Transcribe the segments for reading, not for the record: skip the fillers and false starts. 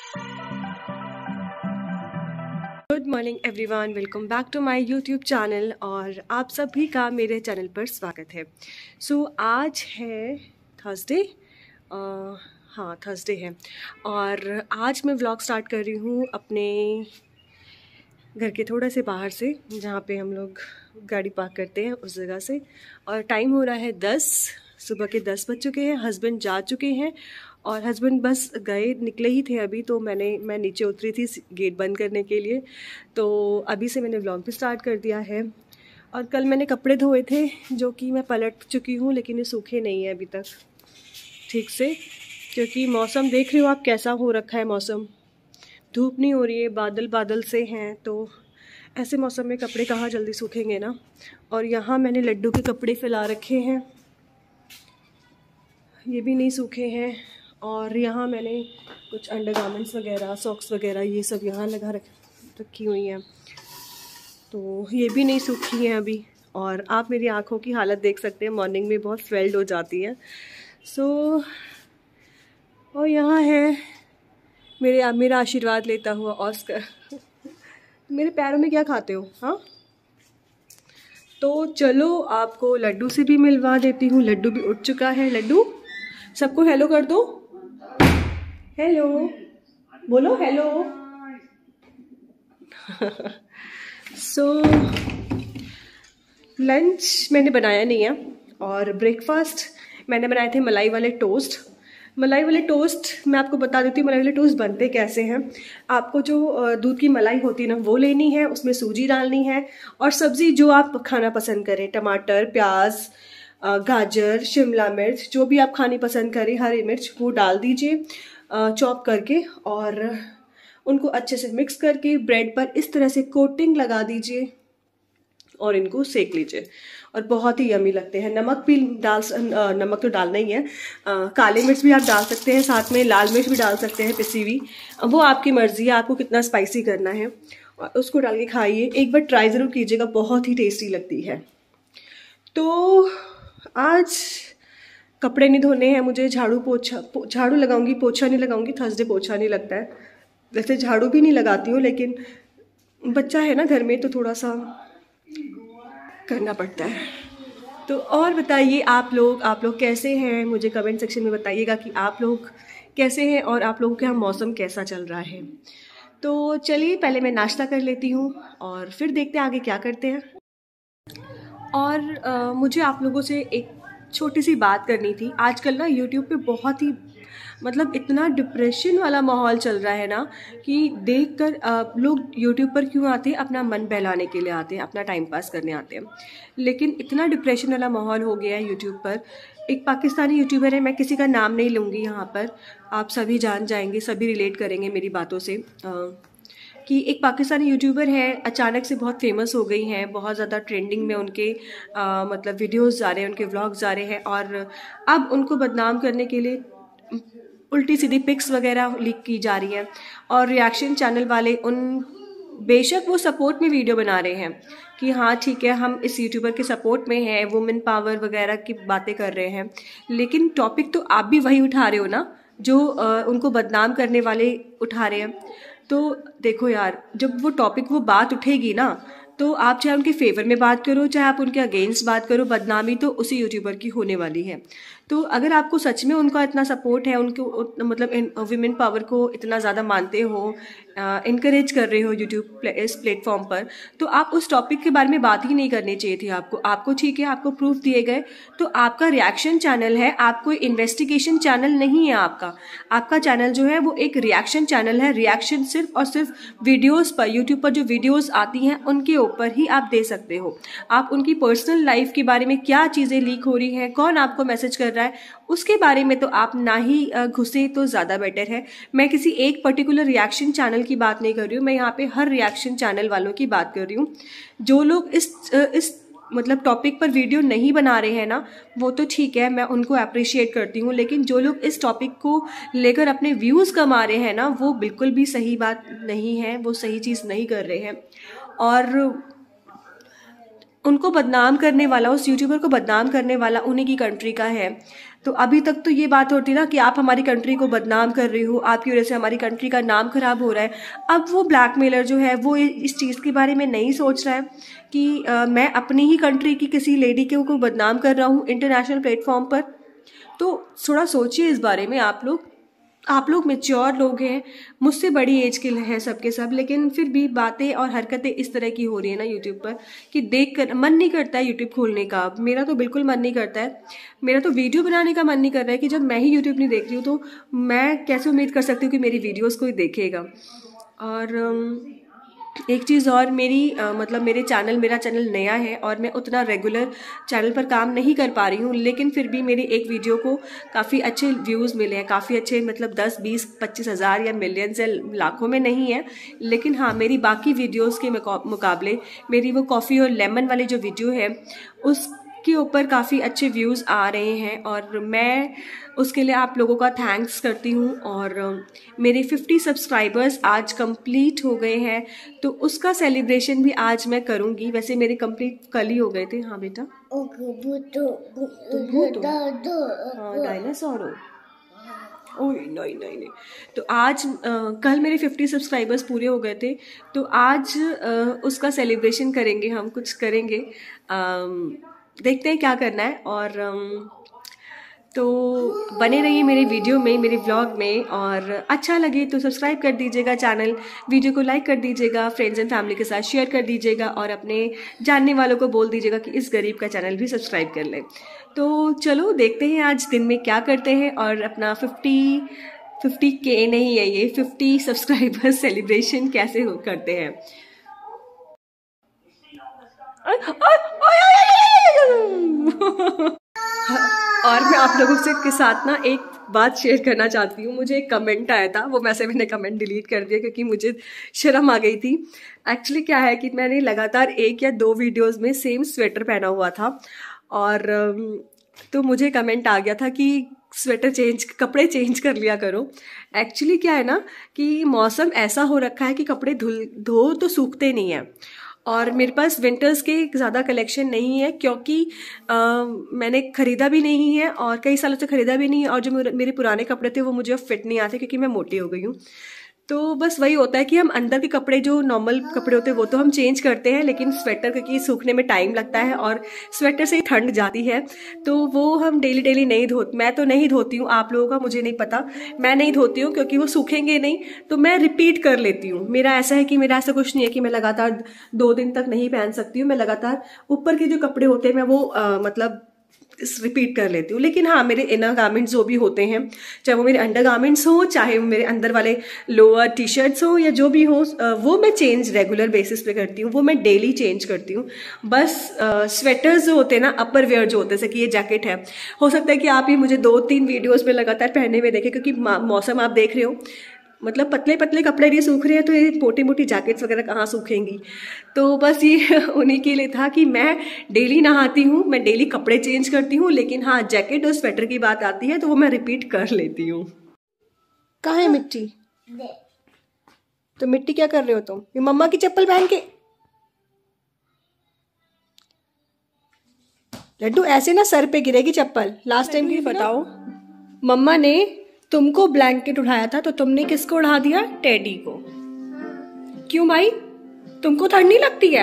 Good morning everyone, welcome back to my YouTube channel और आप सभी का मेरे चैनल पर स्वागत है। आज है थर्सडे। हाँ, थर्सडे है और आज मैं व्लॉग स्टार्ट कर रही हूँ अपने घर के थोड़ा से बाहर से, जहाँ पे हम लोग गाड़ी पार्क करते हैं उस जगह से। और टाइम हो रहा है 10, सुबह के 10 बज चुके हैं। हस्बैंड जा चुके हैं और हस्बैंड बस निकले ही थे अभी, तो मैं नीचे उतरी थी गेट बंद करने के लिए। तो अभी से मैंने व्लॉग भी स्टार्ट कर दिया है। और कल मैंने कपड़े धोए थे जो कि मैं पलट चुकी हूँ, लेकिन ये सूखे नहीं हैं अभी तक ठीक से, क्योंकि मौसम देख रहे हो आप कैसा हो रखा है। मौसम धूप नहीं हो रही है, बादल बादल से हैं, तो ऐसे मौसम में कपड़े कहाँ जल्दी सूखेंगे ना। और यहाँ मैंने लड्डू के कपड़े फैला रखे हैं, ये भी नहीं सूखे हैं। और यहाँ मैंने कुछ अंडरगारमेंट्स वगैरह, सॉक्स वगैरह, ये सब यहाँ लगा रखी हुई हैं, तो ये भी नहीं सूखी हैं अभी। और आप मेरी आँखों की हालत देख सकते हैं, मॉर्निंग में बहुत स्वेल्ड हो जाती है। और यहाँ है मेरा आशीर्वाद लेता हुआ ऑस्कर। मेरे पैरों में क्या खाते हो? हाँ, तो चलो आपको लड्डू से भी मिलवा देती हूँ। लड्डू भी उठ चुका है। लड्डू, सबको हेलो कर दो। हेलो बोलो, हेलो। लंच मैंने बनाया नहीं है और ब्रेकफास्ट मैंने बनाए थे मलाई वाले टोस्ट। मलाई वाले टोस्ट मैं आपको बता देती हूँ, मलाई वाले टोस्ट बनते कैसे हैं। आपको जो दूध की मलाई होती है ना, वो लेनी है, उसमें सूजी डालनी है और सब्ज़ी जो आप खाना पसंद करें, टमाटर, प्याज, गाजर, शिमला मिर्च, जो भी आप खानी पसंद करें, हरी मिर्च, वो डाल दीजिए चॉप करके। और उनको अच्छे से मिक्स करके ब्रेड पर इस तरह से कोटिंग लगा दीजिए और इनको सेक लीजिए और बहुत ही यमी लगते हैं। नमक तो डालना ही है। काले मिर्च भी आप डाल सकते हैं, साथ में लाल मिर्च भी डाल सकते हैं पिसी हुई, वो आपकी मर्जी है आपको कितना स्पाइसी करना है। और उसको डाल के खाइए, एक बार ट्राई ज़रूर कीजिएगा, बहुत ही टेस्टी लगती है। तो आज कपड़े नहीं धोने हैं मुझे, झाड़ू लगाऊंगी, पोछा नहीं लगाऊंगी। थर्सडे पोछा नहीं लगता है, वैसे झाड़ू भी नहीं लगाती हूँ, लेकिन बच्चा है ना घर में, तो थोड़ा सा करना पड़ता है। तो और बताइए आप लोग कैसे हैं, मुझे कमेंट सेक्शन में बताइएगा कि आप लोग कैसे हैं और आप लोगों के यहाँ मौसम कैसा चल रहा है। तो चलिए पहले मैं नाश्ता कर लेती हूँ और फिर देखते हैं आगे क्या करते हैं। और मुझे आप लोगों से एक छोटी सी बात करनी थी। आजकल ना यूट्यूब पे बहुत ही इतना डिप्रेशन वाला माहौल चल रहा है ना, कि देखकर लोग यूट्यूब पर क्यों आते हैं, अपना मन बहलाने के लिए आते हैं, अपना टाइम पास करने आते हैं। लेकिन इतना डिप्रेशन वाला माहौल हो गया है यूट्यूब पर। एक पाकिस्तानी यूट्यूबर है, मैं किसी का नाम नहीं लूँगी यहाँ पर, आप सभी जान जाएंगे, सभी रिलेट करेंगे मेरी बातों से, कि एक पाकिस्तानी यूट्यूबर है, अचानक से बहुत फेमस हो गई हैं, बहुत ज़्यादा ट्रेंडिंग में उनके वीडियोस जा रहे हैं, उनके व्लॉग्स जा रहे हैं। और अब उनको बदनाम करने के लिए उल्टी सीधी पिक्स वगैरह लीक की जा रही हैं और रिएक्शन चैनल वाले बेशक वो सपोर्ट में वीडियो बना रहे हैं कि हाँ ठीक है, हम इस यूट्यूबर के सपोर्ट में हैं, वुमेन पावर वगैरह की बातें कर रहे हैं, लेकिन टॉपिक तो आप भी वही उठा रहे हो ना जो उनको बदनाम करने वाले उठा रहे हैं। तो देखो यार, जब वो टॉपिक, वो बात उठेगी ना, तो आप चाहे उनके फेवर में बात करो, चाहे आप उनके अगेंस्ट बात करो, बदनामी तो उसी यूट्यूबर की होने वाली है। तो अगर आपको सच में उनका इतना सपोर्ट है, उनको विमेन पावर को इतना ज़्यादा मानते हो, इनकरेज कर रहे हो यूट्यूब इस प्लेटफॉर्म पर, तो आप उस टॉपिक के बारे में बात ही नहीं करनी चाहिए थी आपको ठीक है, आपको प्रूफ दिए गए, तो आपका रिएक्शन चैनल है, आपको इन्वेस्टिगेशन चैनल नहीं है। आपका चैनल जो है वो एक रिएक्शन चैनल है। रिएक्शन सिर्फ और सिर्फ वीडियोज़ पर, यूट्यूब पर जो वीडियोज़ आती हैं उनके ऊपर ही आप दे सकते हो। आप उनकी पर्सनल लाइफ के बारे में क्या चीज़ें लीक हो रही हैं, कौन आपको मैसेज कर रहा है, उसके बारे में तो आप ना ही घुसे तो ज़्यादा बेटर है। मैं किसी एक पर्टिकुलर रिएक्शन चैनल की बात नहीं कर रही हूँ, मैं यहाँ पे हर रिएक्शन चैनल वालों की बात कर रही हूँ। जो लोग इस टॉपिक पर वीडियो नहीं बना रहे हैं ना, वो तो ठीक है, मैं उनको अप्रिशिएट करती हूँ, लेकिन जो लोग इस टॉपिक को लेकर अपने व्यूज़ कमा रहे हैं ना, वो बिल्कुल भी सही बात नहीं है, वो सही चीज़ नहीं कर रहे हैं। और उनको बदनाम करने वाला, उस यूट्यूबर को बदनाम करने वाला उन्हीं की कंट्री का है। तो अभी तक तो ये बात होती ना कि आप हमारी कंट्री को बदनाम कर रही हो, आपकी वजह से हमारी कंट्री का नाम खराब हो रहा है। अब वो ब्लैकमेलर जो है वो इस चीज़ के बारे में नहीं सोच रहा है कि मैं अपनी ही कंट्री की किसी लेडी को बदनाम कर रहा हूँ इंटरनेशनल प्लेटफॉर्म पर। तो थोड़ा सोचिए इस बारे में आप लोग मैच्योर लोग हैं, मुझसे बड़ी एज के हैं सबके सब, लेकिन फिर भी बातें और हरकतें इस तरह की हो रही है ना यूट्यूब पर कि देख कर मन नहीं करता है यूट्यूब खोलने का। मेरा तो बिल्कुल मन नहीं करता है, मेरा तो वीडियो बनाने का मन नहीं कर रहा है कि जब मैं ही यूट्यूब नहीं देख रही हूँ तो मैं कैसे उम्मीद कर सकती हूँ कि मेरी वीडियोज़ कोई देखेगा। और एक चीज़ और, मेरा चैनल नया है और मैं उतना रेगुलर चैनल पर काम नहीं कर पा रही हूँ, लेकिन फिर भी मेरी एक वीडियो को काफ़ी अच्छे व्यूज़ मिले हैं, काफ़ी अच्छे, मतलब 10, 20, 25 हज़ार या मिलियंस या लाखों में नहीं है, लेकिन हाँ मेरी बाकी वीडियोज़ के मुकाबले मेरी वो कॉफ़ी और लेमन वाली जो वीडियो है उसके ऊपर काफ़ी अच्छे व्यूज़ आ रहे हैं और मैं उसके लिए आप लोगों का थैंक्स करती हूँ। और मेरे 50 सब्सक्राइबर्स आज कंप्लीट हो गए हैं, तो उसका सेलिब्रेशन भी आज मैं करूँगी। वैसे मेरे कंप्लीट कल ही हो गए थे। हाँ बेटा, हाँ डायनासोर हो। ओह नहीं। तो आज कल मेरे 50 सब्सक्राइबर्स पूरे हो गए थे, तो आज उसका सेलिब्रेशन करेंगे, हम कुछ करेंगे, देखते हैं क्या करना है। और तो बने रहिए मेरे वीडियो में, मेरे व्लॉग में, और अच्छा लगे तो सब्सक्राइब कर दीजिएगा चैनल, वीडियो को लाइक कर दीजिएगा, फ्रेंड्स एंड फैमिली के साथ शेयर कर दीजिएगा और अपने जानने वालों को बोल दीजिएगा कि इस गरीब का चैनल भी सब्सक्राइब कर लें। तो चलो देखते हैं आज दिन में क्या करते हैं और अपना 50K नहीं है ये, 50 सब्सक्राइबर सेलिब्रेशन कैसे करते हैं। और मैं आप लोगों के साथ ना एक बात शेयर करना चाहती हूँ। मुझे एक कमेंट आया था, वो वैसे मैंने कमेंट डिलीट कर दिया क्योंकि मुझे शर्म आ गई थी। एक्चुअली क्या है कि मैंने लगातार 1 या 2 वीडियोस में सेम स्वेटर पहना हुआ था और तो मुझे कमेंट आ गया था कि कपड़े चेंज कर लिया करो। एक्चुअली क्या है ना कि मौसम ऐसा हो रखा है कि कपड़े धो तो सूखते नहीं हैं और मेरे पास विंटर्स के ज़्यादा कलेक्शन नहीं है क्योंकि मैंने ख़रीदा भी नहीं है और कई सालों से ख़रीदा भी नहीं है, और जो मेरे पुराने कपड़े थे वो मुझे अब फिट नहीं आते क्योंकि मैं मोटी हो गई हूँ। तो बस वही होता है कि हम अंदर के कपड़े, जो नॉर्मल कपड़े होते हैं वो तो हम चेंज करते हैं, लेकिन स्वेटर क्योंकि सूखने में टाइम लगता है और स्वेटर से ही ठंड जाती है तो वो हम डेली नहीं धोते। मैं तो नहीं धोती हूँ, आप लोगों का मुझे नहीं पता, मैं नहीं धोती हूँ क्योंकि वो सूखेंगे नहीं, तो मैं रिपीट कर लेती हूँ। मेरा ऐसा ऐसा कुछ नहीं है कि मैं लगातार 2 दिन तक नहीं पहन सकती हूँ। मैं लगातार ऊपर के जो कपड़े होते हैं मैं वो मतलब रिपीट कर लेती हूँ। लेकिन हाँ, मेरे इनर गारमेंट्स जो भी होते हैं, चाहे वो मेरे अंडर गारमेंट्स हो, चाहे वो मेरे अंदर वाले लोअर टी-शर्ट्स हो या जो भी हो, वो मैं चेंज रेगुलर बेसिस पे करती हूँ, वो मैं डेली चेंज करती हूँ। बस स्वेटर्स जो होते हैं ना, अपर वेयर जो होते हैं, जैसे कि ये जैकेट है, हो सकता है कि आप ये मुझे 2-3 वीडियोज़ में लगातार पहने हुए देखें क्योंकि मौसम आप देख रहे हो, मतलब पतले पतले कपड़े नहीं सूख रहे हैं तो ये मोटी मोटी जैकेट्स वगैरह कहाँ सूखेंगी। तो बस ये उन्हीं के लिए था कि मैं डेली नहाती हूँ, मैं डेली कपड़े चेंज करती हूँ, लेकिन हाँ जैकेट और स्वेटर की बात आती है तो वो मैं रिपीट कर लेती हूँ। कहाँ है मिट्टी? तो मिट्टी क्या कर रहे हो तुम? ये मम्मा की चप्पल पहन के। लड्डू ऐसे ना सर पे गिरेगी चप्पल। लास्ट टाइम की बताओ, मम्मा ने तुमको ब्लैंकेट उठाया था तो तुमने किसको उड़ा दिया? टेडी को। क्यों भाई, तुमको ठंड नहीं लगती है?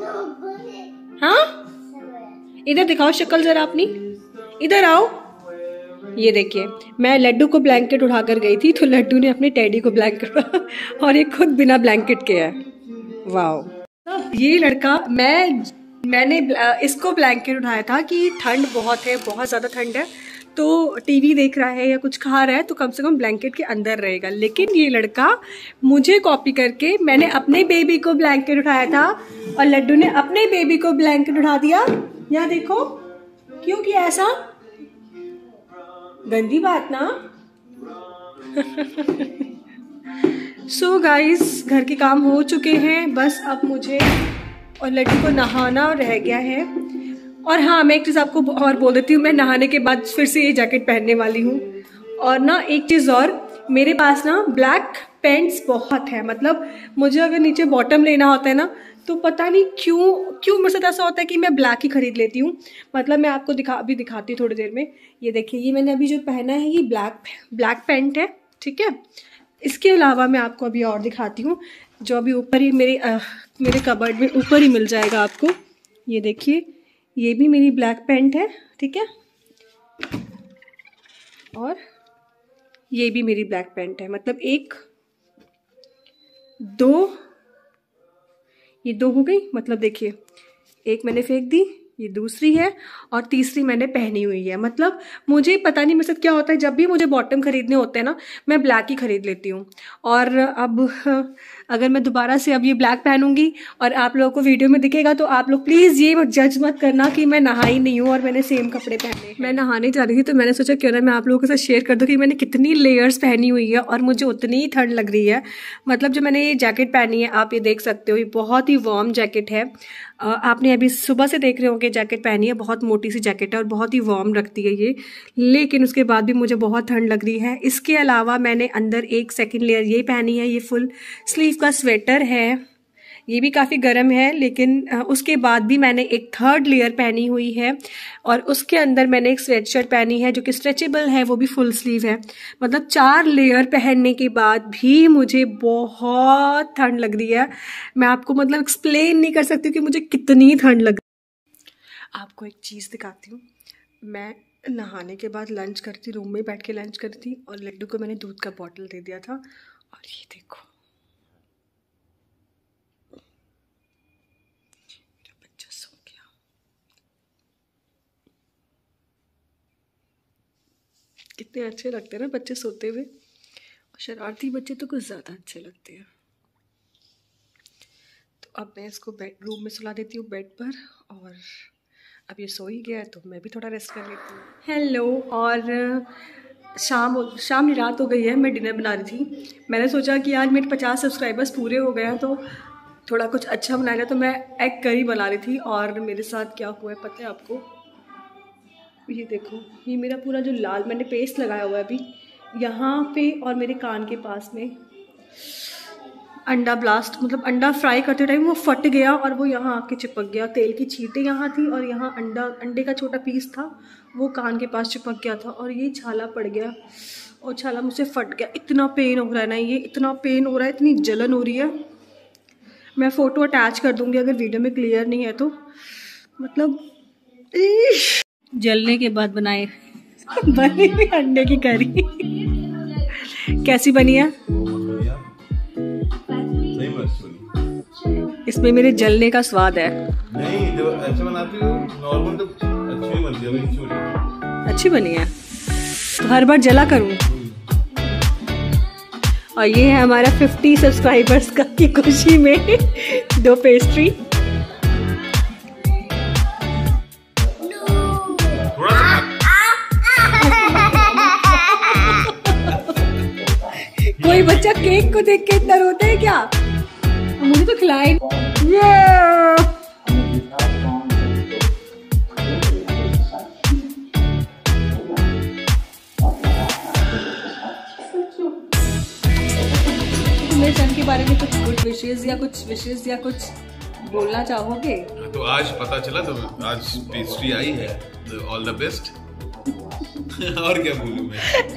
हाँ, इधर दिखाओ शक्ल जरा अपनी, इधर आओ। ये देखिए, मैं लड्डू को ब्लैंकेट उठाकर गई थी तो लड्डू ने अपने टेडी को ब्लैंकेट उड़ा और ये खुद बिना ब्लैंकेट के है। वाह, ये लड़का, मैंने इसको ब्लैंकेट उठाया था कि ठंड बहुत है, बहुत ज़्यादा ठंड है, तो टीवी देख रहा है या कुछ खा रहा है तो कम से कम ब्लैंकेट के अंदर रहेगा। लेकिन ये लड़का मुझे कॉपी करके, मैंने अपने बेबी को ब्लैंकेट उठाया था और लड्डू ने अपने बेबी को ब्लैंकेट उठा दिया। यहाँ देखो, क्यों किया ऐसा? गंदी बात ना। सो गाइस, घर के काम हो चुके हैं, बस अब मुझे और लड्डू को नहाना रह गया है। और हाँ, मैं एक चीज़ आपको और बोल देती हूँ, मैं नहाने के बाद फिर से ये जैकेट पहनने वाली हूँ। और ना एक चीज़ और, मेरे पास ना ब्लैक पैंट्स बहुत है, मतलब मुझे अगर नीचे बॉटम लेना होता है ना तो पता नहीं क्यों मेरे साथ ऐसा होता है कि मैं ब्लैक ही खरीद लेती हूँ। मतलब मैं आपको अभी दिखाती हूँ थोड़ी देर में। ये देखिए, ये मैंने अभी जो पहना है ये ब्लैक पैंट है, ठीक है। इसके अलावा मैं आपको अभी और दिखाती हूँ, जो अभी ऊपर ही मेरे कबर्ड में ऊपर ही मिल जाएगा आपको। ये देखिए, ये भी मेरी ब्लैक पैंट है, ठीक है, और ये भी मेरी ब्लैक पैंट है। मतलब ये दो हो गई। मतलब देखिए, एक मैंने फेंक दी, ये दूसरी है, और तीसरी मैंने पहनी हुई है। मतलब मुझे पता नहीं मेरे साथ क्या होता है, जब भी मुझे बॉटम खरीदने होते हैं ना, मैं ब्लैक ही खरीद लेती हूँ। और अब अगर मैं दोबारा से अब ये ब्लैक पहनूंगी और आप लोगों को वीडियो में दिखेगा तो आप लोग प्लीज़ ये जज मत करना कि मैं नहाई नहीं हूँ और मैंने सेम कपड़े पहने। मैं नहाने जा रही थी तो मैंने सोचा क्यों ना मैं आप लोगों के साथ शेयर कर दूँ कि मैंने कितनी लेयर्स पहनी हुई है और मुझे उतनी ही ठंड लग रही है। मतलब जो मैंने ये जैकेट पहनी है, आप ये देख सकते हो, ये बहुत ही वार्म जैकेट है। आपने अभी सुबह से देख रहे होंगे जैकेट पहनी है, बहुत मोटी सी जैकेट है और बहुत ही वार्म रखती है ये, लेकिन उसके बाद भी मुझे बहुत ठंड लग रही है। इसके अलावा मैंने अंदर एक सेकंड लेयर ये पहनी है, ये फुल स्लीव का स्वेटर है, ये भी काफ़ी गर्म है। लेकिन उसके बाद भी मैंने एक थर्ड लेयर पहनी हुई है और उसके अंदर मैंने एक स्वेट शर्ट पहनी है जो कि स्ट्रेचेबल है, वो भी फुल स्लीव है। मतलब 4 लेयर पहनने के बाद भी मुझे बहुत ठंड लग रही है। मैं आपको मतलब एक्सप्लेन नहीं कर सकती कि मुझे कितनी ठंड लग रही है। आपको एक चीज़ दिखाती हूँ। मैं नहाने के बाद लंच करती, रूम में बैठ के लंच करती, और लड्डू को मैंने दूध का बॉटल दे दिया था, और ये देखो मेरा बच्चा सो गया। कितने अच्छे लगते हैं ना बच्चे सोते हुए, और शरारती बच्चे तो कुछ ज़्यादा अच्छे लगते हैं। तो अब मैं इसको रूम में सुला देती हूँ बेड पर, और अब ये सो ही गया है तो मैं भी थोड़ा रेस्ट कर लेती हूँ। हेलो, और शाम रात हो गई है, मैं डिनर बना रही थी। मैंने सोचा कि आज मेरे 50 सब्सक्राइबर्स पूरे हो गए हैं तो थोड़ा कुछ अच्छा बनाएगा, तो मैं एग करी बना रही थी। और मेरे साथ क्या हुआ है पता है आपको? ये देखो, ये मेरा पूरा जो लाल मैंने पेस्ट लगाया हुआ है अभी यहाँ पे और मेरे कान के पास में, अंडा ब्लास्ट, मतलब अंडा फ्राई करते टाइम वो फट गया और वो यहाँ आके चिपक गया। तेल की छींटें यहाँ थी और यहाँ अंडे का छोटा पीस था, वो कान के पास चिपक गया था, और ये छाला पड़ गया और छाला मुझसे फट गया। इतना पेन हो रहा है ना, ये इतना पेन हो रहा है, इतनी जलन हो रही है। मैं फ़ोटो अटैच कर दूँगी अगर वीडियो में क्लियर नहीं है तो। मतलब जलने के बाद बनी हुई अंडे की करी कैसी बनी है? इसमें मेरे जलने का स्वाद है। नहीं, जो अच्छा बनाती हूँ नॉर्मल तो अच्छी बनती है। अच्छी बनी है तो हर बार जला करूँ। और ये है हमारा 50 सब्सक्राइबर्स का की खुशी में 2 पेस्ट्री। कोई बच्चा केक को देख के इतना रोता है क्या? मुझे तो खिलाए। मेरे सन के बारे में कुछ गुड विशेस या कुछ बोलना चाहोगे? तो आज पता चला तो आज पेस्ट्री आई है, ऑल द बेस्ट। और क्या बोलूं मैं?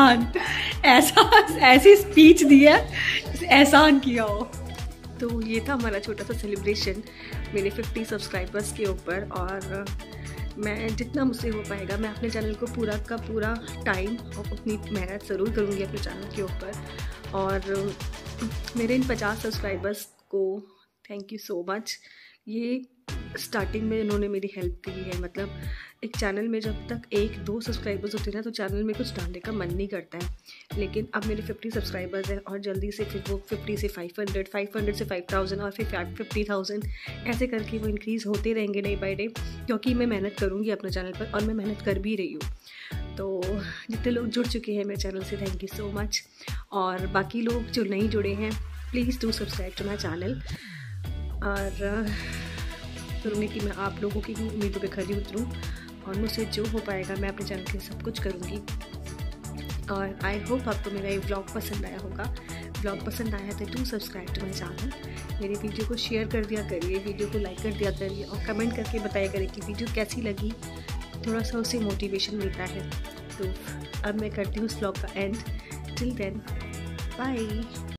ऐसी स्पीच दी है, एहसान किया हो। तो ये था हमारा छोटा सा सेलिब्रेशन मेरे 50 सब्सक्राइबर्स के ऊपर। और मैं जितना मुझसे हो पाएगा मैं अपने चैनल को पूरा का पूरा टाइम और अपनी मेहनत ज़रूर करूँगी अपने चैनल के ऊपर। और मेरे इन 50 सब्सक्राइबर्स को थैंक यू सो मच। ये स्टार्टिंग में इन्होंने मेरी हेल्प की है। मतलब एक चैनल में जब तक 1-2 सब्सक्राइबर्स होते हैं ना तो चैनल में कुछ डालने का मन नहीं करता है, लेकिन अब मेरे 50 सब्सक्राइबर्स हैं और जल्दी से फिर वो 50 से 500, 500 से 5000 और फिर 50,000 ऐसे करके वो इंक्रीज़ होते रहेंगे डे बाय डे, क्योंकि मैं मेहनत करूँगी अपने चैनल पर और मैं मेहनत कर भी रही हूँ। तो जितने लोग जुड़ चुके हैं मेरे चैनल से थैंक यू सो मच। और बाकी लोग जो नहीं जुड़े हैं please do subscribe to my channel. और करूँगी कि मैं आप लोगों की उम्मीदों पे खरी उतरूँ और मुझसे जो हो पाएगा मैं अपने चैनल के सब कुछ करूँगी। और आई होप आपको मेरा ये व्लॉग पसंद आया होगा। व्लॉग पसंद आया तो do subscribe to my channel. मेरे वीडियो को शेयर कर दिया करिए, वीडियो को लाइक कर दिया करिए और कमेंट करके बताया करिए कि वीडियो कैसी लगी। थोड़ा सा उससे मोटिवेशन मिलता है। तो अब मैं करती हूँ इस व्लॉग का एंड। Till then bye.